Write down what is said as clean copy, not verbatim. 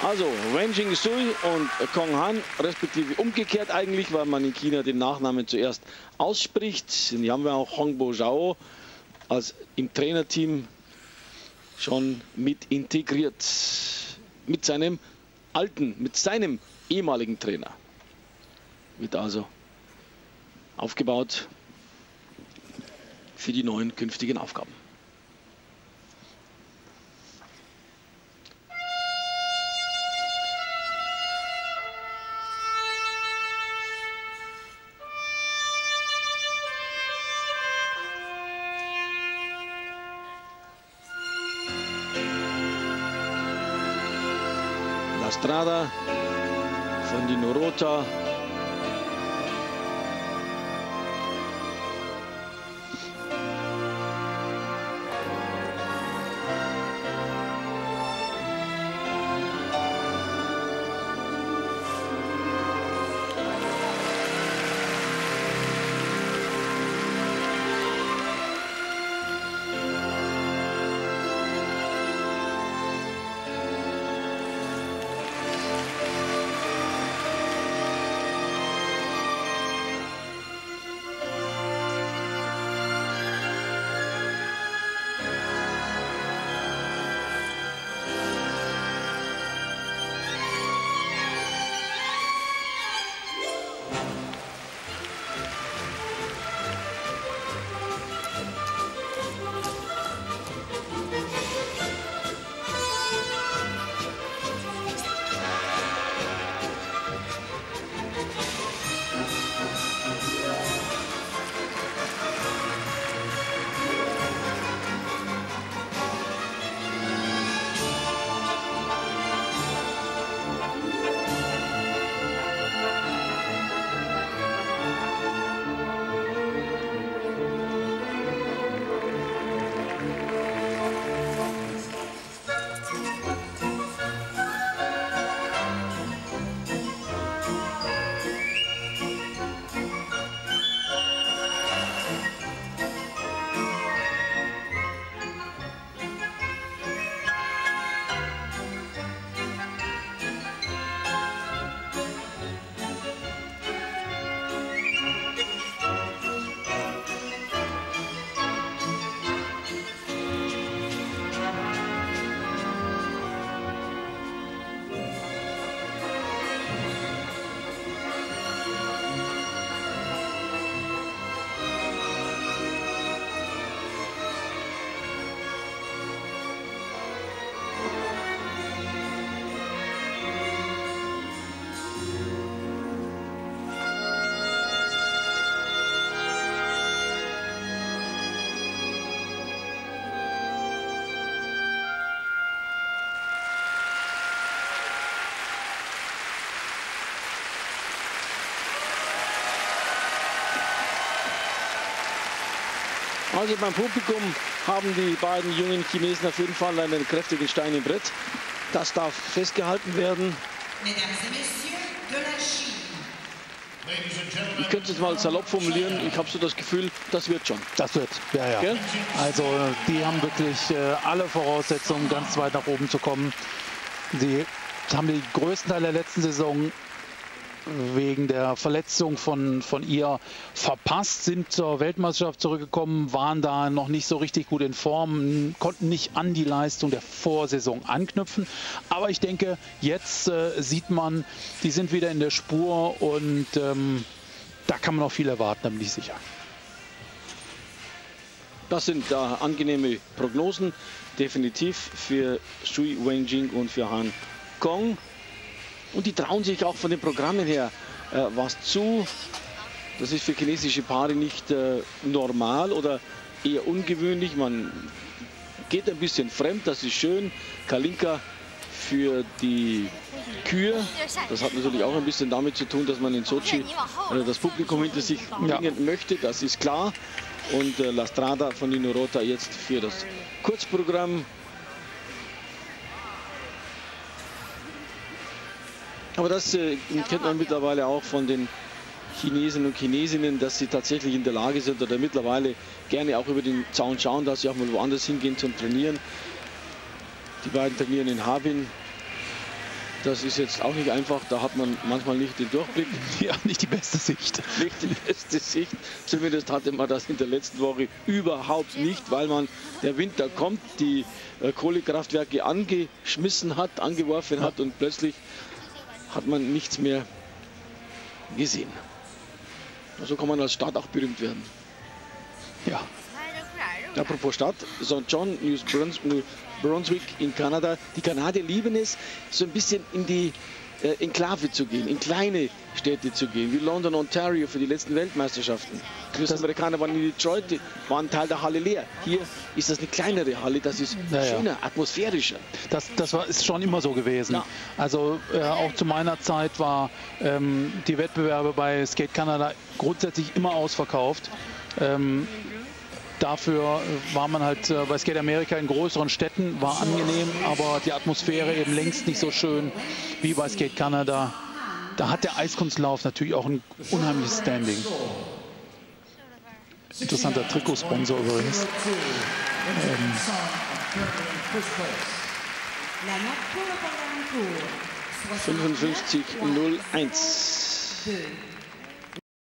Also Wen Jing-sui und Kong Han, respektive umgekehrt eigentlich, weil man in China den Nachnamen zuerst ausspricht. Hier haben wir auch Hongbo Zhao als im Trainerteam schon mit integriert. Mit seinem ehemaligen Trainer. Wird also aufgebaut für die neuen künftigen Aufgaben. Lastrada von die Norota. Also beim Publikum haben die beiden jungen Chinesen auf jeden Fall einen kräftigen Stein im Brett. Das darf festgehalten werden. Ich könnte es mal salopp formulieren. Ich habe so das Gefühl, das wird schon. Das wird, ja, ja. Okay? Also die haben wirklich alle Voraussetzungen, ganz weit nach oben zu kommen. Sie haben den größten Teil der letzten Saison wegen der Verletzung von ihr verpasst, sind zur Weltmeisterschaft zurückgekommen, waren da noch nicht so richtig gut in Form, konnten nicht an die Leistung der Vorsaison anknüpfen. Aber ich denke, jetzt sieht man, die sind wieder in der Spur und da kann man noch viel erwarten, da bin ich sicher. Das sind angenehme Prognosen, definitiv für Sui Wenjing und für Han Kong. Und die trauen sich auch von den Programmen her was zu. Das ist für chinesische Paare nicht normal oder eher ungewöhnlich. Man geht ein bisschen fremd, das ist schön. Kalinka für die Kühe. Das hat natürlich auch ein bisschen damit zu tun, dass man in Sochi das Publikum hinter sich bringen möchte, das ist klar. Und Lastrada von die Norota jetzt für das Kurzprogramm. Aber das kennt man mittlerweile auch von den Chinesen und Chinesinnen, dass sie tatsächlich in der Lage sind oder mittlerweile gerne auch über den Zaun schauen, dass sie auch mal woanders hingehen zum Trainieren. Die beiden trainieren in Harbin. Das ist jetzt auch nicht einfach, da hat man manchmal nicht den Durchblick. Ja, nicht die beste Sicht. Nicht die beste Sicht. Zumindest hatte man das in der letzten Woche überhaupt nicht, weil der Winter kommt, die Kohlekraftwerke angeschmissen hat, angeworfen hat und plötzlich hat man nichts mehr gesehen. So kann man als Stadt auch berühmt werden. Ja. Apropos Stadt, St. John, New Brunswick in Kanada. Die Kanadier lieben es, so ein bisschen in die Enklave zu gehen, in kleine Städte zu gehen, wie London, Ontario für die letzten Weltmeisterschaften. Die Amerikaner waren in Detroit, waren Teil der Halle leer. Hier ist das eine kleinere Halle, das ist schöner, atmosphärischer. Das ist schon immer so gewesen. Ja. Also auch zu meiner Zeit war die Wettbewerbe bei Skate Canada grundsätzlich immer ausverkauft. Dafür war man halt bei Skate America in größeren Städten, war angenehm, aber die Atmosphäre eben längst nicht so schön wie bei Skate Canada. Da hat der Eiskunstlauf natürlich auch ein unheimliches Standing. Interessanter Trikotsponsor übrigens. 55:01.